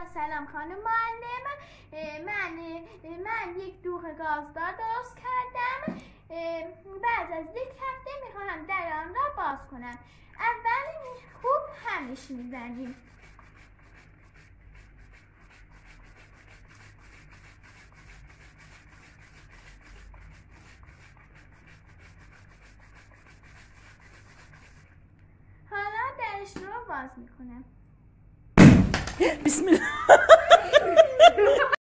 سلام خانم معلم. من یک دوغ گازدار درست کردم. بعد از یک هفته میخواهم در آن را باز کنم. اول خوب همش میزنیم. حالا درش رو باز میکنم. بسم الله.